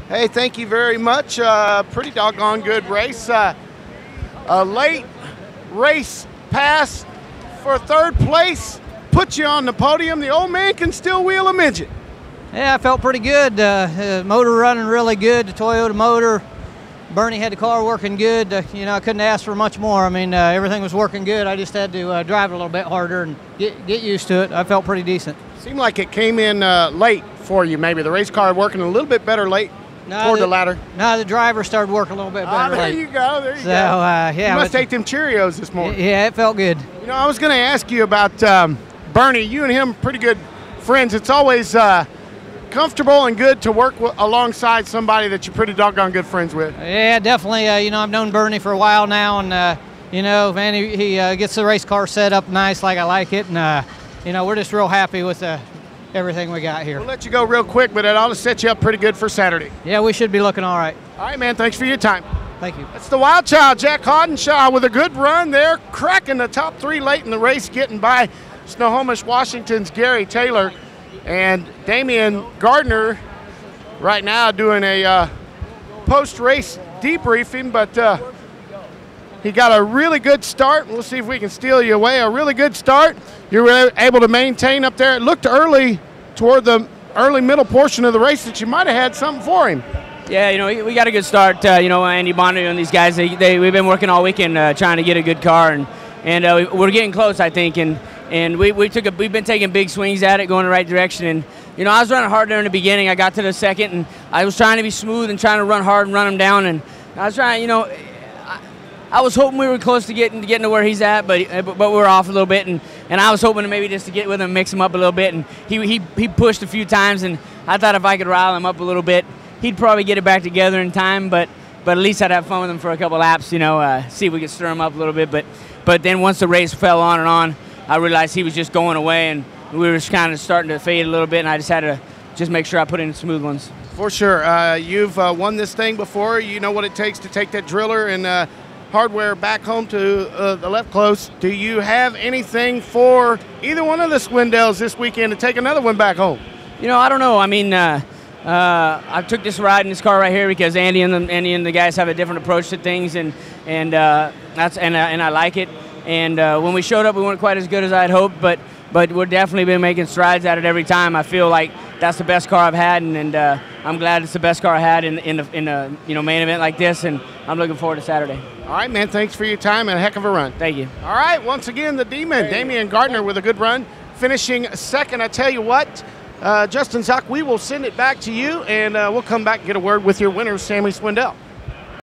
Hey, thank you very much. Pretty doggone good race. A late race pass for third place puts you on the podium. The old man can still wheel a midget. Yeah, I felt pretty good. Motor running really good, the Toyota motor. Bernie had the car working good. I couldn't ask for much more. I mean, everything was working good. I just had to drive a little bit harder and get used to it. I felt pretty decent. Seemed like it came in late for you, maybe. The race car working a little bit better late toward the ladder. No, the driver started working a little bit better there late. You go, there you go. Yeah. You must take them Cheerios this morning. Yeah, it felt good. You know, I was going to ask you about Bernie. You and him pretty good friends. It's always comfortable and good to work alongside somebody that you're pretty doggone good friends with. Yeah, definitely. I've known Bernie for a while now, and man, he gets the race car set up nice like I like it, and we're just real happy with everything we got here. We'll let you go real quick, but it ought to set you up pretty good for Saturday. Yeah, we should be looking all right. All right, man. Thanks for your time. Thank you. That's the Wild Child, Jack Haudenschild, with a good run there, cracking the top three late in the race, getting by Snohomish, Washington's Gary Taylor. And Damion Gardner right now doing a post-race debriefing, but he got a really good start. We'll see if we can steal you away. A really good start. You were able to maintain up there. It looked early toward the early middle portion of the race that you might have had something for him. Yeah, we got a good start. Andy Bonner and these guys, we've been working all weekend trying to get a good car, and we're getting close, I think. And we've been taking big swings at it, going the right direction. And I was running hard there in the beginning. I got to the second, and I was trying to be smooth and trying to run hard and run him down. And I was trying, I was hoping we were close to getting to where he's at, but we're off a little bit. And I was hoping to maybe just to get with him, mix him up a little bit. And he pushed a few times, and I thought if I could rile him up a little bit, he'd probably get it back together in time. But at least I'd have fun with him for a couple laps, see if we could stir him up a little bit. But then once the race fell on and on, I realized he was just going away, and we were just kind of starting to fade a little bit, and I just had to make sure I put in smooth ones. For sure. You've won this thing before. You know what it takes to take that driller and hardware back home to the left close. Do you have anything for either one of the Swindells this weekend to take another one back home? I don't know. I mean, I took this ride in this car right here because Andy and the guys have a different approach to things, and I like it. And when we showed up, we weren't quite as good as I'd hoped, but we're definitely been making strides at it every time. I feel like that's the best car I've had, and I'm glad it's the best car I had in a main event like this, and I'm looking forward to Saturday. All right, man. Thanks for your time and a heck of a run. Thank you. All right, once again, the Demon, Damion Gardner, with a good run, finishing second. I tell you what, Justin Zock, we will send it back to you, and we'll come back and get a word with your winner, Sammy Swindell.